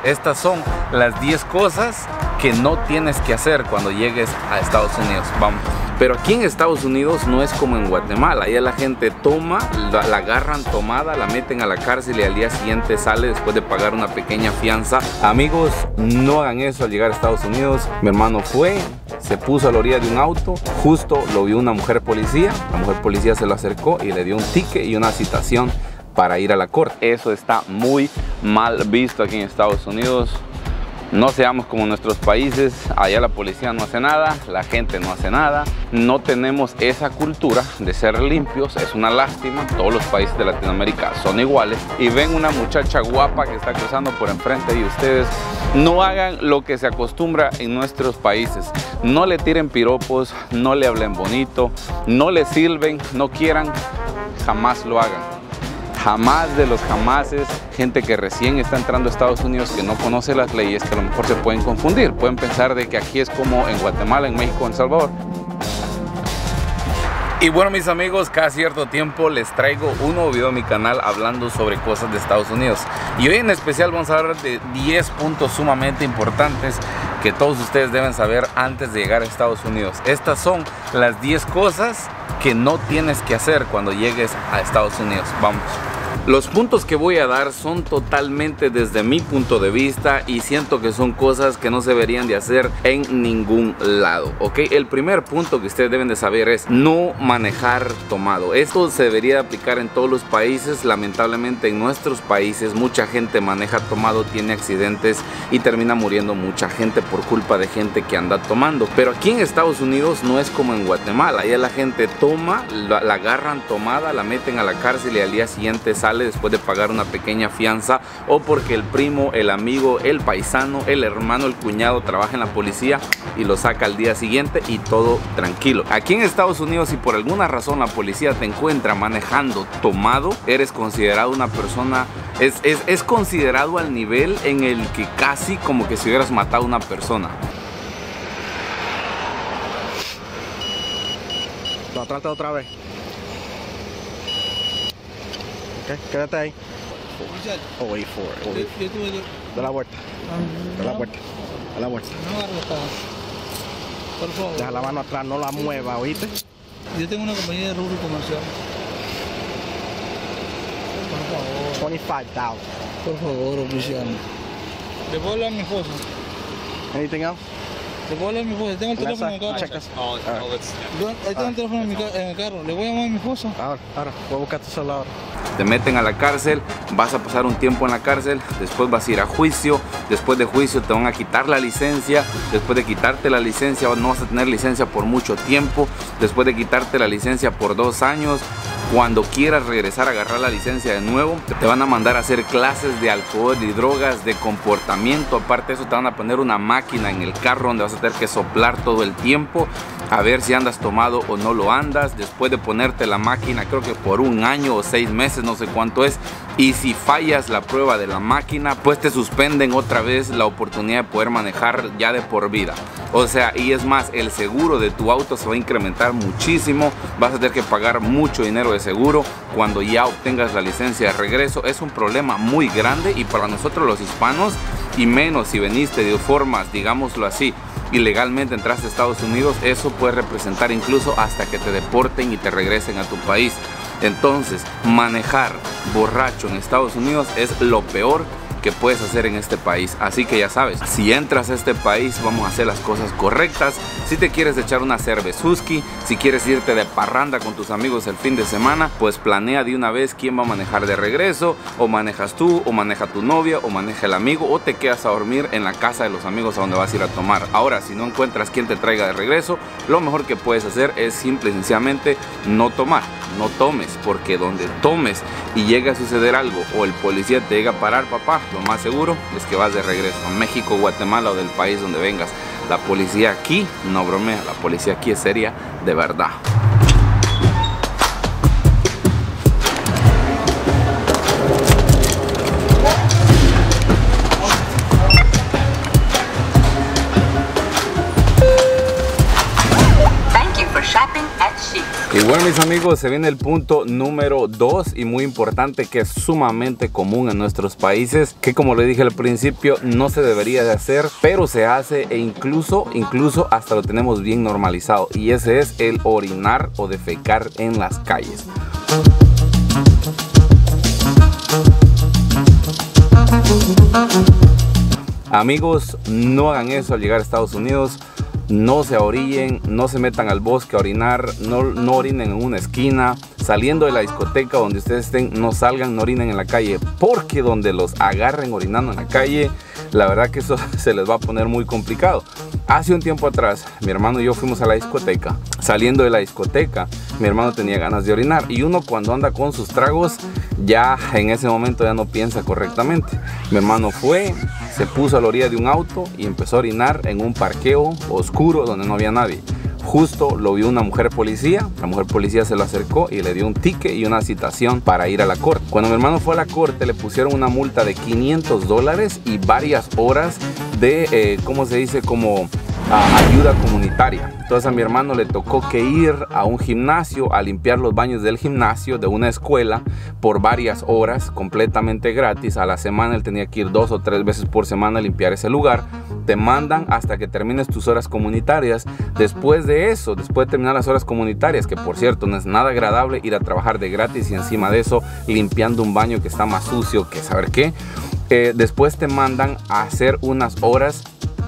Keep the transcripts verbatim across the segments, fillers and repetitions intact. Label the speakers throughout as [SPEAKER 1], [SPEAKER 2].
[SPEAKER 1] Estas son las diez cosas que no tienes que hacer cuando llegues a Estados Unidos. Vamos. Pero aquí en Estados Unidos no es como en Guatemala. Allá la gente toma, la, la agarran tomada, la meten a la cárcel y al día siguiente sale después de pagar una pequeña fianza. Amigos, no hagan eso al llegar a Estados Unidos. Mi hermano fue, se puso a la orilla de un auto, justo lo vio una mujer policía. La mujer policía se lo acercó y le dio un ticket y una citación para ir a la corte. Eso está muy mal visto aquí en Estados Unidos. No seamos como nuestros países, allá la policía no hace nada, la gente no hace nada. No tenemos esa cultura de ser limpios, es una lástima. Todos los países de Latinoamérica son iguales. Y ven una muchacha guapa que está cruzando por enfrente y ustedes no hagan lo que se acostumbra en nuestros países. No le tiren piropos, no le hablen bonito, no le silben, no quieran, jamás lo hagan. Jamás de los jamases, gente que recién está entrando a Estados Unidos, que no conoce las leyes, que a lo mejor se pueden confundir. Pueden pensar de que aquí es como en Guatemala, en México, en El Salvador. Y bueno, mis amigos, cada cierto tiempo les traigo un nuevo video a mi canal hablando sobre cosas de Estados Unidos. Y hoy en especial vamos a hablar de diez puntos sumamente importantes que todos ustedes deben saber antes de llegar a Estados Unidos. Estas son las diez cosas que no tienes que hacer cuando llegues a Estados Unidos. Vamos. Los puntos que voy a dar son totalmente desde mi punto de vista y siento que son cosas que no se deberían de hacer en ningún lado, ¿ok? El primer punto que ustedes deben de saber es no manejar tomado. Esto se debería aplicar en todos los países. Lamentablemente en nuestros países mucha gente maneja tomado, tiene accidentes y termina muriendo mucha gente por culpa de gente que anda tomando. Pero aquí en Estados Unidos no es como en Guatemala. Allá la gente toma, la, la agarran tomada, la meten a la cárcel y al día siguiente sale después de pagar una pequeña fianza, o porque el primo, el amigo, el paisano, el hermano, el cuñado trabaja en la policía y lo saca al día siguiente y todo tranquilo. Aquí en Estados Unidos, si por alguna razón la policía te encuentra manejando tomado, eres considerado una persona, es, es, es considerado al nivel en el que casi como que si hubieras matado a una persona.
[SPEAKER 2] Lo trata otra vez. Okay, quédate ahí. Oh, wait for it. Oh, wait. Da la vuelta. Da la vuelta. Da la vuelta.
[SPEAKER 3] Por favor.
[SPEAKER 2] Deja la mano atrás, no la mueva, ¿oíste?
[SPEAKER 3] Yo tengo una compañía de rubro comercial. Por favor.
[SPEAKER 2] twenty-five thousand.
[SPEAKER 3] Por favor, oficial. ¿Le puedo hablar a mi esposa?
[SPEAKER 2] Anything else?
[SPEAKER 3] ¿Le puedo hablar a mi esposa? Tengo el teléfono en el carro.
[SPEAKER 2] Check this.
[SPEAKER 4] Oh,
[SPEAKER 2] All right.
[SPEAKER 4] oh, it's,
[SPEAKER 3] Yo, ahí tengo el teléfono en, mi ca en el carro. ¿Le voy a llamar a mi esposa?
[SPEAKER 2] Ahora, ahora. Voy a buscar tu celular ahora.
[SPEAKER 1] Te meten a la cárcel, vas a pasar un tiempo en la cárcel, después vas a ir a juicio, después de juicio te van a quitar la licencia, después de quitarte la licencia no vas a tener licencia por mucho tiempo, después de quitarte la licencia por dos años, cuando quieras regresar a agarrar la licencia de nuevo, te van a mandar a hacer clases de alcohol y drogas, de comportamiento. Aparte de eso te van a poner una máquina en el carro donde vas a tener que soplar todo el tiempo a ver si andas tomado o no lo andas. Después de ponerte la máquina, creo que por un año o seis meses, no sé cuánto es, y si fallas la prueba de la máquina, pues te suspenden otra vez la oportunidad de poder manejar ya de por vida. O sea, y es más, el seguro de tu auto se va a incrementar muchísimo, vas a tener que pagar mucho dinero de seguro cuando ya obtengas la licencia de regreso. Es un problema muy grande y para nosotros los hispanos, y menos si veniste de formas, digámoslo así, ilegalmente entraste a Estados Unidos, eso puede representar incluso hasta que te deporten y te regresen a tu país. Entonces, manejar borracho en Estados Unidos es lo peor que puedes hacer en este país. Así que ya sabes, si entras a este país vamos a hacer las cosas correctas. Si te quieres echar una cervezuski, si quieres irte de parranda con tus amigos el fin de semana, pues planea de una vez quién va a manejar de regreso, o manejas tú, o maneja tu novia, o maneja el amigo, o te quedas a dormir en la casa de los amigos a donde vas a ir a tomar. Ahora, si no encuentras quién te traiga de regreso, lo mejor que puedes hacer es simple y sencillamente no tomar. No tomes, porque donde tomes y llega a suceder algo o el policía te llega a parar, papá, lo más seguro es que vas de regreso a México, Guatemala o del país donde vengas. La policía aquí no bromea, la policía aquí es seria de verdad.
[SPEAKER 5] Thank you for shopping at Sheetz.
[SPEAKER 1] Y bueno, mis amigos, se viene el punto número dos y muy importante, que es sumamente común en nuestros países, que como le dije al principio no se debería de hacer, pero se hace e incluso, incluso hasta lo tenemos bien normalizado, y ese es el orinar o defecar en las calles. Amigos, no hagan eso al llegar a Estados Unidos. No se orillen, no se metan al bosque a orinar, no, no orinen en una esquina. Saliendo de la discoteca donde ustedes estén, no salgan, no orinen en la calle, porque donde los agarren orinando en la calle, la verdad que eso se les va a poner muy complicado. Hace un tiempo atrás, mi hermano y yo fuimos a la discoteca. Saliendo de la discoteca, mi hermano tenía ganas de orinar, y uno cuando anda con sus tragos, ya en ese momento ya no piensa correctamente. Mi hermano fue, se puso a la orilla de un auto y empezó a orinar en un parqueo oscuro donde no había nadie. Justo lo vio una mujer policía, la mujer policía se lo acercó y le dio un ticket y una citación para ir a la corte. Cuando mi hermano fue a la corte, le pusieron una multa de quinientos dólares y varias horas de, eh, ¿cómo se dice? Como uh, ayuda comunitaria. Entonces a mi hermano le tocó que ir a un gimnasio a limpiar los baños del gimnasio de una escuela por varias horas, completamente gratis. A la semana él tenía que ir dos o tres veces por semana a limpiar ese lugar. Te mandan hasta que termines tus horas comunitarias. Después de eso, después de terminar las horas comunitarias, que por cierto no es nada agradable ir a trabajar de gratis y encima de eso limpiando un baño que está más sucio que saber qué, eh, después te mandan a hacer unas horas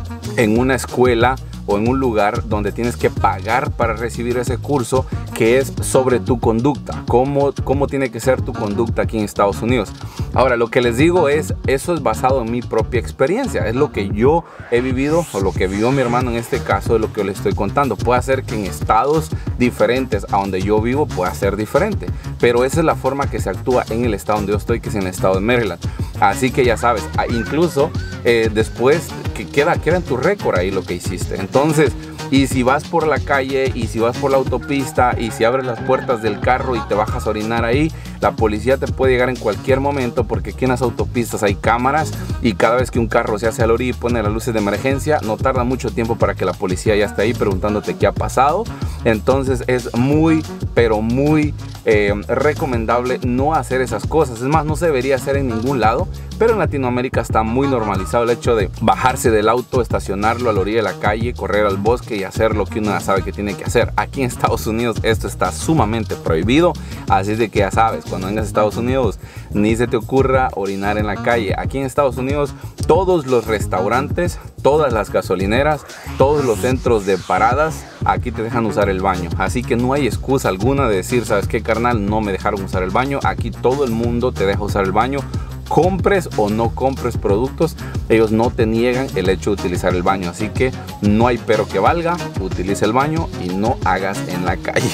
[SPEAKER 1] en una escuela o en un lugar donde tienes que pagar para recibir ese curso, que es sobre tu conducta, cómo, cómo tiene que ser tu conducta aquí en Estados Unidos. Ahora, lo que les digo es, eso es basado en mi propia experiencia, es lo que yo he vivido o lo que vivió mi hermano en este caso, de lo que yo les estoy contando. Puede ser que en estados diferentes a donde yo vivo pueda ser diferente, pero esa es la forma que se actúa en el estado donde yo estoy, que es en el estado de Maryland. Así que ya sabes, incluso eh, después que queda, queda en tu récord ahí lo que hiciste. Entonces, y si vas por la calle, y si vas por la autopista, y si abres las puertas del carro y te bajas a orinar ahí, la policía te puede llegar en cualquier momento, porque aquí en las autopistas hay cámaras, y cada vez que un carro se hace al orilla y pone las luces de emergencia, no tarda mucho tiempo para que la policía ya esté ahí preguntándote qué ha pasado. Entonces es muy, pero muy eh, recomendable no hacer esas cosas. Es más, no se debería hacer en ningún lado, pero en Latinoamérica está muy normalizado el hecho de bajarse del auto, estacionarlo a la orilla de la calle, correr al bosque y hacer lo que uno ya sabe que tiene que hacer. Aquí en Estados Unidos esto está sumamente prohibido, así de que ya sabes, cuando vengas a Estados Unidos ni se te ocurra orinar en la calle. Aquí en Estados Unidos todos los restaurantes, todas las gasolineras, todos los centros de paradas, aquí te dejan usar el baño, así que no hay excusa alguna de decir, ¿sabes qué, carnal? No me dejaron usar el baño. Aquí todo el mundo te deja usar el baño, compres o no compres productos, ellos no te niegan el hecho de utilizar el baño, así que no hay pero que valga, utiliza el baño y no hagas en la calle.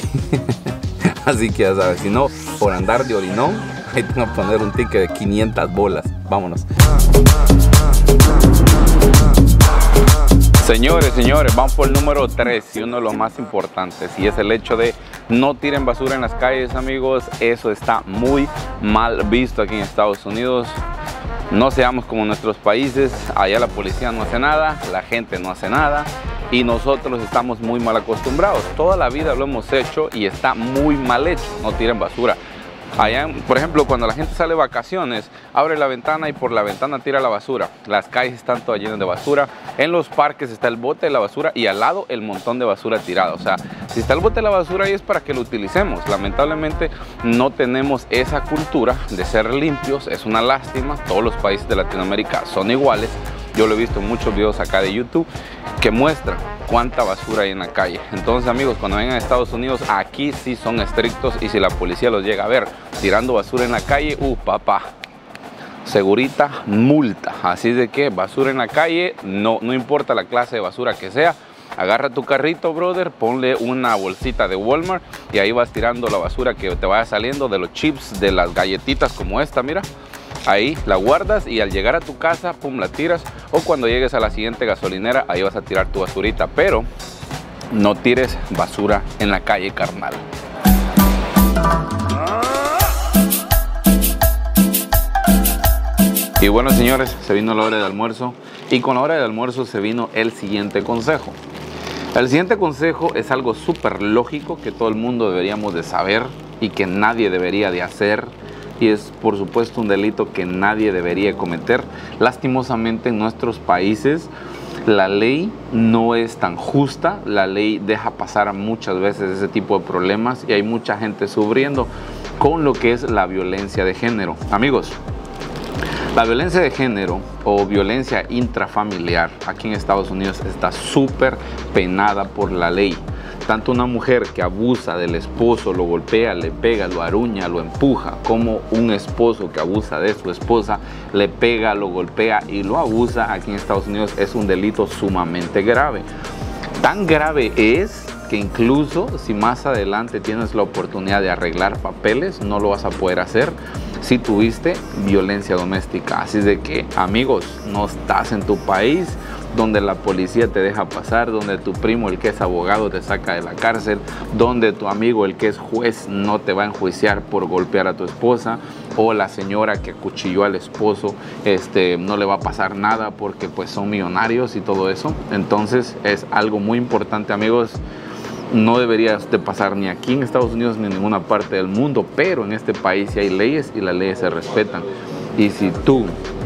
[SPEAKER 1] Así que ya sabes, si no, por andar de orinón, ahí te van a poner un ticket de quinientas bolas. Vámonos. Señores, señores, vamos por el número tres y uno de los más importantes, y es el hecho de no tiren basura en las calles, amigos. Eso está muy mal visto aquí en Estados Unidos. No seamos como nuestros países, allá la policía no hace nada, la gente no hace nada y nosotros estamos muy mal acostumbrados. Toda la vida lo hemos hecho y está muy mal hecho. No tiren basura. Allá, por ejemplo, cuando la gente sale de vacaciones, abre la ventana y por la ventana tira la basura. Las calles están todas llenas de basura. En los parques está el bote de la basura y al lado el montón de basura tirada. O sea, si está el bote de la basura ahí es para que lo utilicemos. Lamentablemente no tenemos esa cultura de ser limpios. Es una lástima. Todos los países de Latinoamérica son iguales. Yo lo he visto en muchos videos acá de YouTube que muestran cuánta basura hay en la calle. Entonces, amigos, cuando vengan a Estados Unidos, aquí sí son estrictos, y si la policía los llega a ver tirando basura en la calle, uh, papá, segurita multa. Así de que basura en la calle, no, no importa la clase de basura que sea, agarra tu carrito, brother, ponle una bolsita de Walmart y ahí vas tirando la basura que te vaya saliendo, de los chips, de las galletitas como esta, mira. Ahí la guardas y al llegar a tu casa, pum, la tiras. O cuando llegues a la siguiente gasolinera, ahí vas a tirar tu basurita. Pero no tires basura en la calle, carnal. Y bueno, señores, se vino la hora de almuerzo. Y con la hora de almuerzo se vino el siguiente consejo. El siguiente consejo es algo súper lógico que todo el mundo deberíamos de saber y que nadie debería de hacer, y es por supuesto un delito que nadie debería cometer. Lastimosamente en nuestros países la ley no es tan justa, la ley deja pasar muchas veces ese tipo de problemas y hay mucha gente sufriendo con lo que es la violencia de género. Amigos, la violencia de género o violencia intrafamiliar aquí en Estados Unidos está súper penada por la ley. Tanto una mujer que abusa del esposo, lo golpea, le pega, lo aruña, lo empuja, como un esposo que abusa de su esposa, le pega, lo golpea y lo abusa aquí en Estados Unidos, es un delito sumamente grave. Tan grave es que incluso si más adelante tienes la oportunidad de arreglar papeles, no lo vas a poder hacer si tuviste violencia doméstica. Así de que, amigos, no estás en tu país donde la policía te deja pasar, donde tu primo, el que es abogado, te saca de la cárcel, donde tu amigo, el que es juez, no te va a enjuiciar por golpear a tu esposa, o la señora que acuchilló al esposo, este, no le va a pasar nada porque pues son millonarios y todo eso. Entonces es algo muy importante, amigos. No debería de pasar ni aquí en Estados Unidos ni en ninguna parte del mundo, pero en este país sí hay leyes y las leyes se respetan. Y si tú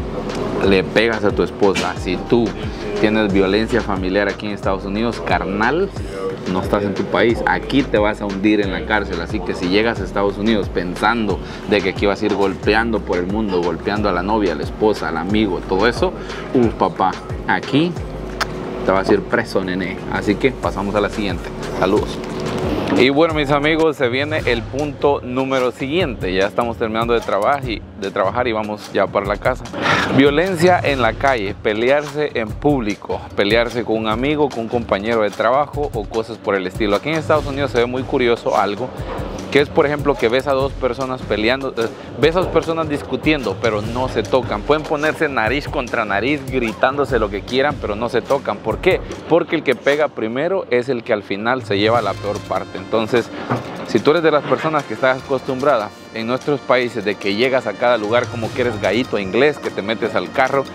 [SPEAKER 1] le pegas a tu esposa, si tú tienes violencia familiar aquí en Estados Unidos, carnal, no estás en tu país, aquí te vas a hundir en la cárcel. Así que si llegas a Estados Unidos pensando de que aquí vas a ir golpeando por el mundo, golpeando a la novia, a la esposa, al amigo, todo eso, uff, papá, aquí te vas a ir preso, nene. Así que pasamos a la siguiente. Saludos. Y bueno, mis amigos, se viene el punto número siguiente. Ya estamos terminando de, traba y, de trabajar y vamos ya para la casa. Violencia en la calle, pelearse en público, pelearse con un amigo, con un compañero de trabajo o cosas por el estilo. Aquí en Estados Unidos se ve muy curioso algo, que es, por ejemplo, que ves a dos personas peleando, eh, ves a dos personas discutiendo, pero no se tocan. Pueden ponerse nariz contra nariz, gritándose lo que quieran, pero no se tocan. ¿Por qué? Porque el que pega primero es el que al final se lleva la peor parte. Entonces, si tú eres de las personas que estás acostumbrada en nuestros países de que llegas a cada lugar como que eres gallito inglés, que te metes al carro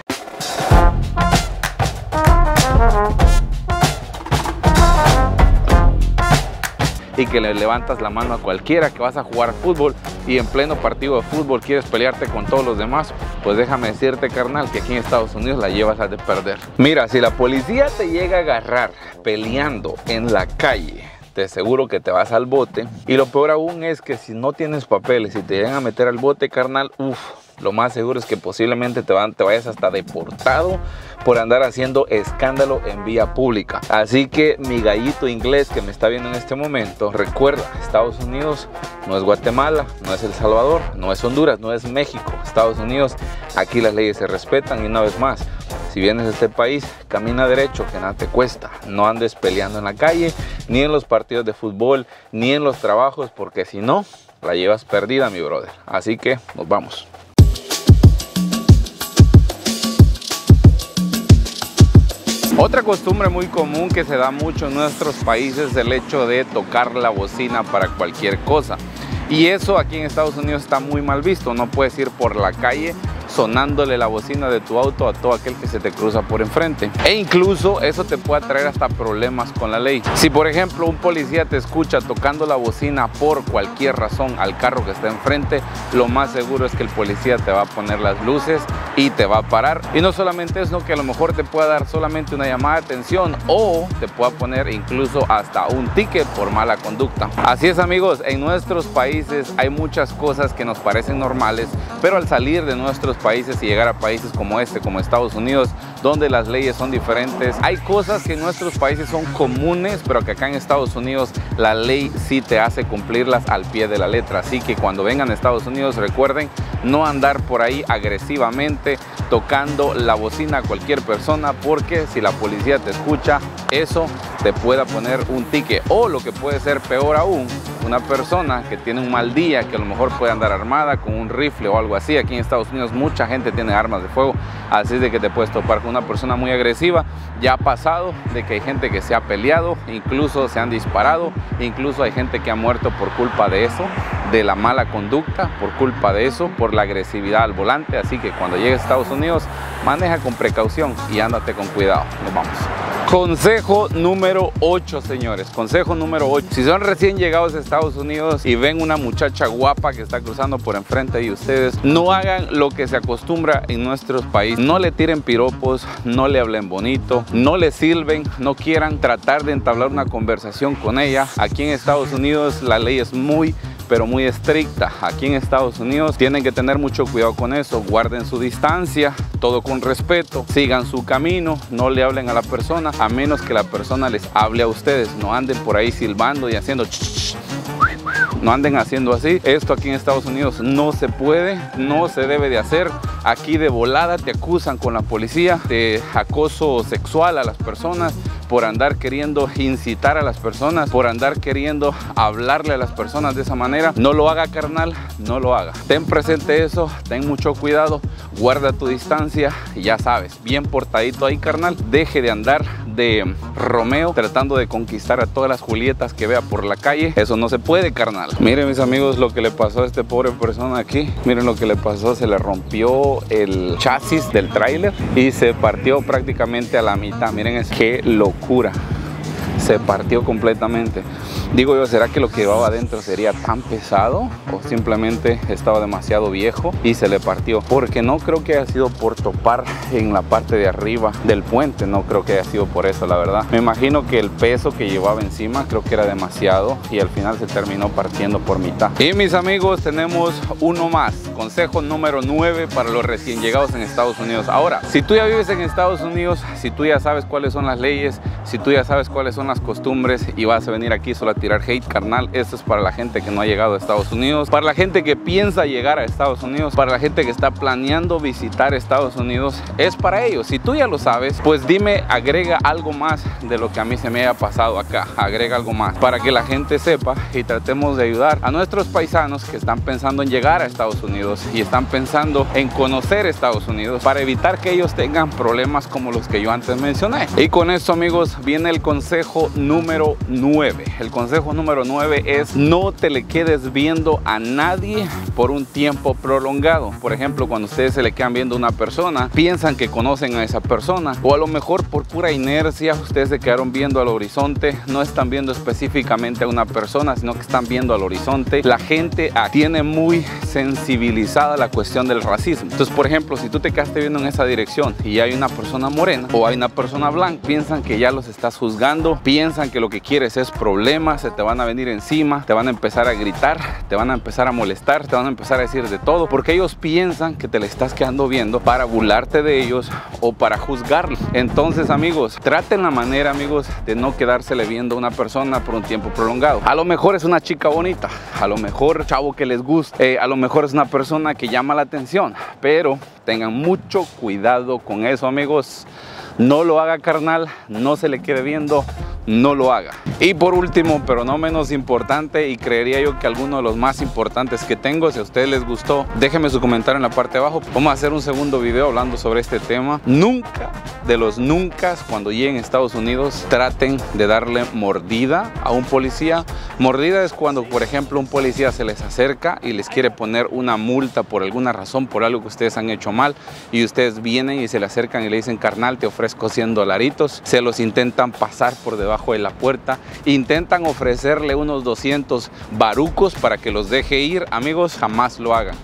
[SPEAKER 1] y que le levantas la mano a cualquiera, que vas a jugar fútbol y en pleno partido de fútbol quieres pelearte con todos los demás, pues déjame decirte, carnal, que aquí en Estados Unidos la llevas a de perder. Mira, si la policía te llega a agarrar peleando en la calle, te aseguro que te vas al bote. Y lo peor aún es que si no tienes papeles y te llegan a meter al bote, carnal, uff, lo más seguro es que posiblemente te, van, te vayas hasta deportado por andar haciendo escándalo en vía pública. Así que mi gallito inglés que me está viendo en este momento, recuerda, Estados Unidos no es Guatemala, no es El Salvador, no es Honduras, no es México. Estados Unidos, aquí las leyes se respetan. Y una vez más, si vienes a este país, camina derecho, que nada te cuesta. No andes peleando en la calle, ni en los partidos de fútbol, ni en los trabajos, porque si no, la llevas perdida, mi brother. Así que nos vamos. Otra costumbre muy común que se da mucho en nuestros países es el hecho de tocar la bocina para cualquier cosa. Y eso aquí en Estados Unidos está muy mal visto. No puedes ir por la calle sonándole la bocina de tu auto a todo aquel que se te cruza por enfrente. E incluso eso te puede traer hasta problemas con la ley. Si por ejemplo un policía te escucha tocando la bocina por cualquier razón al carro que está enfrente, lo más seguro es que el policía te va a poner las luces y te va a parar. Y no solamente eso, que a lo mejor te pueda dar solamente una llamada de atención o te pueda poner incluso hasta un ticket por mala conducta. Así es, amigos, en nuestros países hay muchas cosas que nos parecen normales, pero al salir de nuestros países y llegar a países como este, como Estados Unidos, donde las leyes son diferentes, hay cosas que en nuestros países son comunes, pero que acá en Estados Unidos la ley sí te hace cumplirlas al pie de la letra. Así que cuando vengan a Estados Unidos, recuerden no andar por ahí agresivamente tocando la bocina a cualquier persona, porque si la policía te escucha, eso te pueda poner un ticket. O lo que puede ser peor aún, una persona que tiene un mal día, que a lo mejor puede andar armada con un rifle o algo así. Aquí en Estados Unidos mucha gente tiene armas de fuego, así de que te puedes topar con una persona muy agresiva. Ya ha pasado de que hay gente que se ha peleado, incluso se han disparado, incluso hay gente que ha muerto por culpa de eso, de la mala conducta, por culpa de eso, por la agresividad al volante. Así que cuando llegues a Estados Unidos, maneja con precaución y ándate con cuidado. Nos vamos. Consejo número ocho, señores. Consejo número ocho. Si son recién llegados a Estados Unidos y ven una muchacha guapa que está cruzando por enfrente de ustedes, no hagan lo que se acostumbra en nuestros países. No le tiren piropos, no le hablen bonito, no le silben, no quieran tratar de entablar una conversación con ella. Aquí en Estados Unidos la ley es muy pero muy estricta. Aquí en Estados Unidos tienen que tener mucho cuidado con eso. Guarden su distancia, todo con respeto, sigan su camino, no le hablen a la persona a menos que la persona les hable a ustedes. No anden por ahí silbando y haciendo ch, ch, no anden haciendo así. Esto aquí en Estados Unidos no se puede, no se debe de hacer. Aquí de volada te acusan con la policía de acoso sexual a las personas, por andar queriendo incitar a las personas, por andar queriendo hablarle a las personas de esa manera. No lo haga, carnal, no lo haga. Ten presente eso, ten mucho cuidado, guarda tu distancia y ya sabes, bien portadito ahí, carnal. Deje de andar de Romeo tratando de conquistar a todas las Julietas que vea por la calle. Eso no se puede, carnal. Miren, mis amigos, lo que le pasó a este pobre persona aquí. Miren lo que le pasó, se le rompió el chasis del tráiler y se partió prácticamente a la mitad. Miren eso, qué locura. Se partió completamente. Digo yo, ¿será que lo que llevaba adentro sería tan pesado o simplemente estaba demasiado viejo y se le partió? Porque no creo que haya sido por topar en la parte de arriba del puente, no creo que haya sido por eso, la verdad. Me imagino que el peso que llevaba encima creo que era demasiado y al final se terminó partiendo por mitad. Y mis amigos, tenemos uno más. Consejo número nueve para los recién llegados en Estados Unidos. Ahora, si tú ya vives en Estados Unidos, si tú ya sabes cuáles son las leyes, si tú ya sabes cuáles son las costumbres y vas a venir aquí solo a tirar hate, carnal, esto es para la gente que no ha llegado a Estados Unidos, para la gente que piensa llegar a Estados Unidos, para la gente que está planeando visitar Estados Unidos, es para ellos. Si tú ya lo sabes, pues dime, agrega algo más de lo que a mí se me haya pasado acá, agrega algo más para que la gente sepa y tratemos de ayudar a nuestros paisanos que están pensando en llegar a Estados Unidos y están pensando en conocer Estados Unidos, para evitar que ellos tengan problemas como los que yo antes mencioné. Y con esto, amigos, viene el consejo número nueve. El consejo número nueve es: no te le quedes viendo a nadie por un tiempo prolongado. Por ejemplo, cuando ustedes se le quedan viendo a una persona, piensan que conocen a esa persona, o a lo mejor por pura inercia ustedes se quedaron viendo al horizonte, no están viendo específicamente a una persona, sino que están viendo al horizonte. La gente tiene muy sensibilizada la cuestión del racismo. Entonces, por ejemplo, si tú te quedaste viendo en esa dirección y hay una persona morena o hay una persona blanca, piensan que ya los estás juzgando, piensan que lo que quieres es problemas, se te van a venir encima, te van a empezar a gritar, te van a empezar a molestar, te van a empezar a decir de todo, porque ellos piensan que te le estás quedando viendo para burlarte de ellos o para juzgarlos. Entonces, amigos, traten la manera, amigos, de no quedársele viendo a una persona por un tiempo prolongado. A lo mejor es una chica bonita, a lo mejor chavo que les gusta, eh, a lo mejor es una persona que llama la atención, pero tengan mucho cuidado con eso, amigos. No lo haga, carnal, no se le quede viendo, no lo haga. Y por último, pero no menos importante, y creería yo que alguno de los más importantes que tengo, si a ustedes les gustó, déjenme su comentario en la parte de abajo. Vamos a hacer un segundo video hablando sobre este tema. Nunca, de los nunca, cuando lleguen a Estados Unidos, traten de darle mordida a un policía. Mordida es cuando, por ejemplo, un policía se les acerca y les quiere poner una multa por alguna razón, por algo que ustedes han hecho mal, y ustedes vienen y se le acercan y le dicen: carnal, te ofrezco cien dolaritos. Se los intentan pasar por debajo de la puerta, intentan ofrecerle unos doscientos barucos para que los deje ir. Amigos, jamás lo hagan.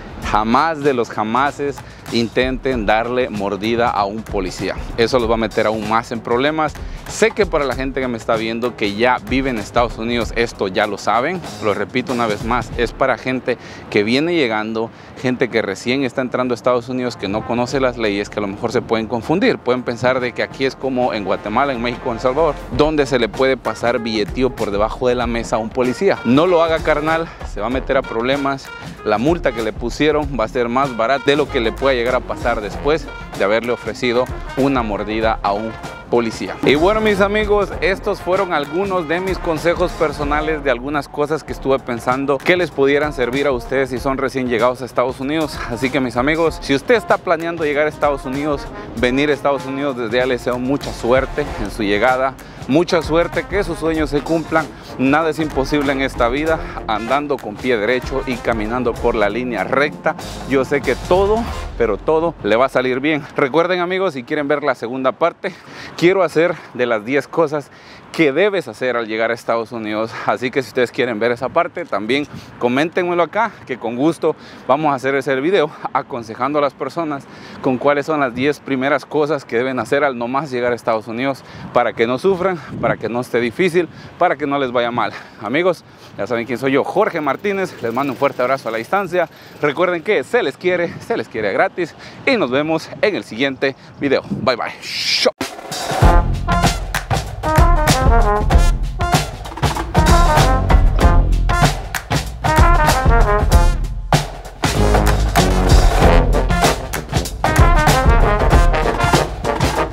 [SPEAKER 1] Jamás de los jamases intenten darle mordida a un policía. Eso los va a meter aún más en problemas. Sé que para la gente que me está viendo, que ya vive en Estados Unidos, esto ya lo saben. Lo repito una vez más, es para gente que viene llegando, gente que recién está entrando a Estados Unidos, que no conoce las leyes, que a lo mejor se pueden confundir. Pueden pensar de que aquí es como en Guatemala, en México, en El Salvador, donde se le puede pasar billetío por debajo de la mesa a un policía. No lo haga, carnal, se va a meter a problemas. La multa que le pusieron va a ser más barata de lo que le pueda llegar a pasar después de haberle ofrecido una mordida a un policía. Y bueno, mis amigos, estos fueron algunos de mis consejos personales de algunas cosas que estuve pensando que les pudieran servir a ustedes si son recién llegados a Estados Unidos. Así que, mis amigos, si usted está planeando llegar a Estados Unidos, venir a Estados Unidos, desde ya les deseo mucha suerte en su llegada, mucha suerte, que sus sueños se cumplan. Nada es imposible en esta vida andando con pie derecho y caminando por la línea recta. Yo sé que todo, pero todo le va a salir bien. Recuerden, amigos, si quieren ver la segunda parte, quiero hacer de las diez cosas que debes hacer al llegar a Estados Unidos. Así que si ustedes quieren ver esa parte, también coméntenmelo acá, que con gusto vamos a hacer ese video aconsejando a las personas con cuáles son las diez primeras cosas que deben hacer al nomás llegar a Estados Unidos, para que no sufran, para que no esté difícil, para que no les vaya mal. Amigos, ya saben quién soy yo, Jorge Martínez. Les mando un fuerte abrazo a la distancia. Recuerden que se les quiere, se les quiere gratis, y nos vemos en el siguiente video. Bye bye.